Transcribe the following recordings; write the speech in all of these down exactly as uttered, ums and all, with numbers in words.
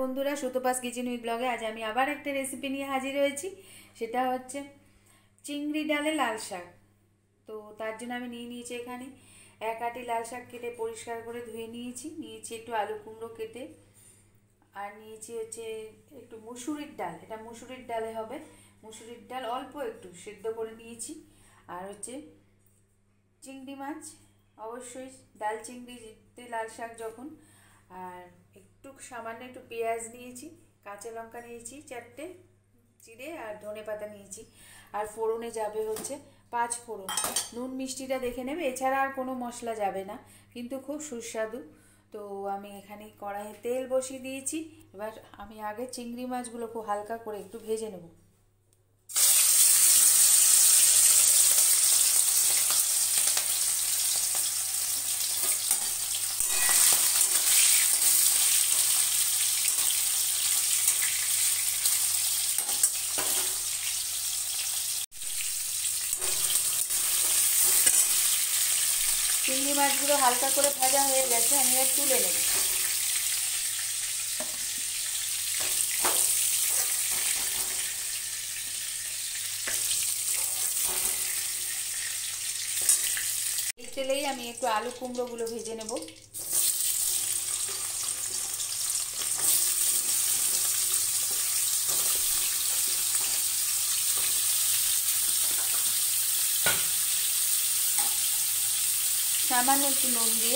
বন্ধুরা, সুতোপাস kitchen with ব্লগে আজ আমি আবার একটা রেসিপি নিয়ে হাজির হয়েছি। সেটা হচ্ছে চিংড়ি ডালে লাল শাক। তো তার জন্য আমি নিয়ে নিয়েছি এখানে এক আটি লাল শাক কেটে পরিষ্কার করে ধুয়ে নিয়েছি। নিয়েছি একটু আলু কুমড়ো কেটে, আর নিয়েছি হচ্ছে একটু মুসুরির ডাল। এটা মুসুরির ডালে হবে। মুসুরির ডাল অল্প একটু সেদ্ধ করে নিয়েছি। আর হচ্ছে চিংড়ি মাছ, অবশ্যই ডাল চিংড়িতে লাল শাক যখন। আর একটু সামান্য একটু পেঁয়াজ নিয়েছি, কাঁচা লঙ্কা নিয়েছি চারটে চিড়ে, আর ধনে পাতা নিয়েছি। আর ফোড়নে যাবে হচ্ছে পাঁচ ফোড়ন। নুন মিষ্টিটা দেখে নেবে, এছাড়া আর কোনো মশলা যাবে না, কিন্তু খুব সুস্বাদু। তো আমি এখানে কড়াইয়ে তেল বসিয়ে দিয়েছি। এবার আমি আগে চিংড়ি মাছগুলো খুব হালকা করে একটু ভেজে নেব। চিংড়ি মাছগুলো হালকা করে ভাজা হয়ে গেছে, আমি এবার তুলে নেব। এই তেলেই আমি একটু আলু কুমড়োগুলো ভেজে নেব। সামান্য একটু নুন দিয়ে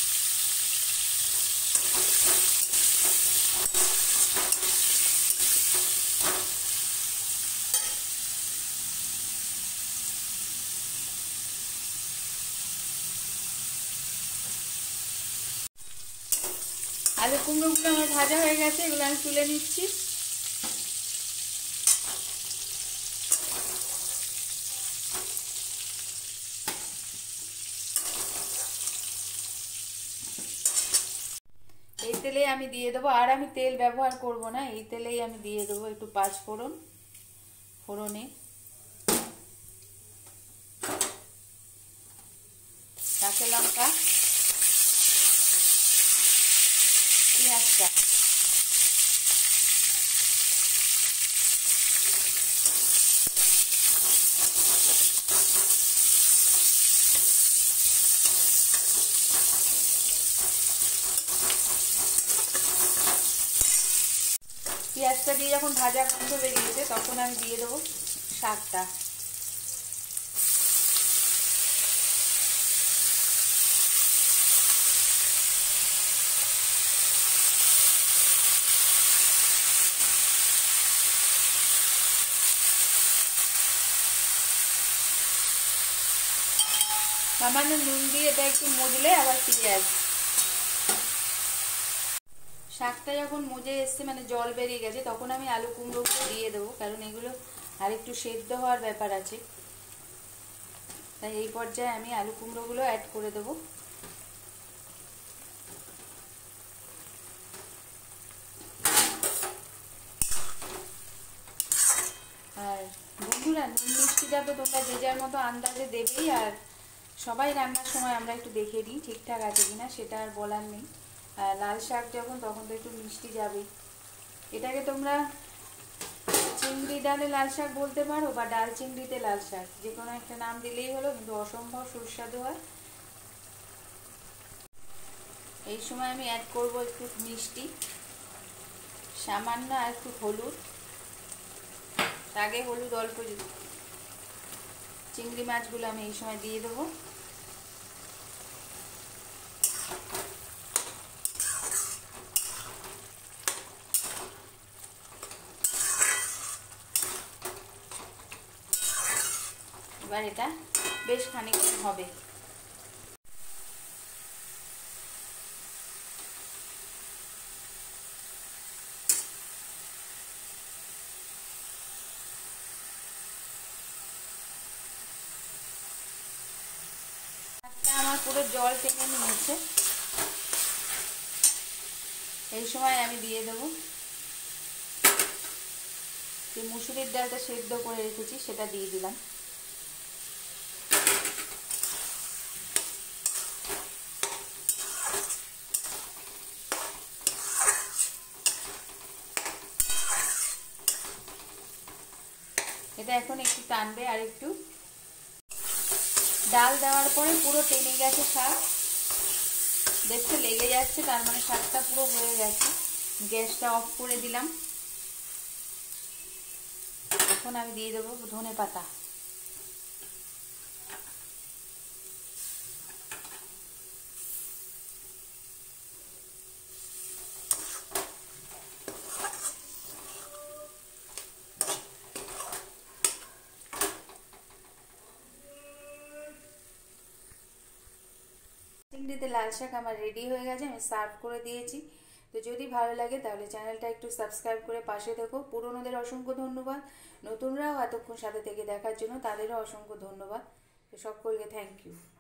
আলু কুমড়োগুলো আমার ভাজা হয়ে গেছে, এগুলো আমি তুলে নিচ্ছি। এই তেলেই আমি দিয়ে দেবো, আর আমি তেল ব্যবহার করব না। এই তেলেই আমি দিয়ে দেবো একটু পাঁচ ফোড়ন। ফোড়নে কাঁচা লঙ্কা, পেঁয়াজটা, পেঁয়াজটা দিয়ে যখন ভাজা গন্ধ বেরিয়েছে তখন আমি দিয়ে দেবো শাকটা। সামান্য নুন দিয়ে এটা একটু মজলে আবার ফিরে আসবে। শাকটা যখন মজে এসছে, মানে জল বেরিয়ে গেছে, তখন আমি আলু কুমড়োগুলো দিয়ে দেবো, কারণ এগুলো আর একটু সেদ্ধ হওয়ার ব্যাপার আছে। তাই এই পর্যায়ে আমি আলু কুমড়োগুলো অ্যাড করে দেবো। আর বন্ধুরা, নুন মিষ্টিটা তো তোমরা যে যার মতো আন্দাজে দেবেই। আর সবাই রান্নার সময় আমরা একটু দেখে নিই ঠিকঠাক আছে কিনা, সেটা আর বলার নেই। আর লাল শাক যখন, তখন তো একটু মিষ্টি যাবেই। এটাকে তোমরা চিংড়ি ডালে লাল শাক বলতে পারো, বা ডাল চিংড়িতে লাল শাক, যে কোনো একটা নাম দিলেই হলো, কিন্তু অসম্ভব সুস্বাদু হয়। এই সময় আমি অ্যাড করব একটু মিষ্টি, সামান্য, আর একটু হলুদ। আগে হলুদ অল্প, চিংড়ি মাছগুলো আমি এই সময় দিয়ে দেবো। এবার এটা বেশ খানিকক্ষণ হবে। আমার পুরো জল টেনে নিয়েছে। এই সময় আমি দিয়ে দেবো যে মুসুরির ডালটা সেদ্ধ করে রেখেছি, সেটা দিয়ে দিলাম। এটা এখন একটু টানবে আর একটু। ডাল দেওয়ার পরে পুরো টেনে গেছে শাক, দেখতে লেগে যাচ্ছে, তার মানে শাকটা পুরো হয়ে গেছে। গ্যাসটা অফ করে দিলাম। এখন আমি দিয়ে দেবো ধনে পাতা। চিংড়িতে লাল শাক আমার রেডি হয়ে গেছে, আমি সার্ভ করে দিয়েছি। তো যদি ভালো লাগে তাহলে চ্যানেলটা একটু সাবস্ক্রাইব করে পাশে দেখো। পুরনোদের অসংখ্য ধন্যবাদ, নতুনরাও এতক্ষণ সাথে থেকে দেখার জন্য তাদেরও অসংখ্য ধন্যবাদ। তো সকলকে থ্যাংক ইউ।